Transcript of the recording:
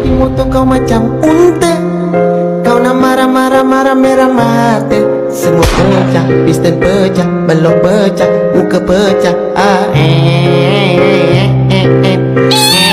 hatimu tuh kau macam unta. Kau nak marah-marah-marah merah mata. Semua pecah, pisten pecah, balok pecah, muka pecah.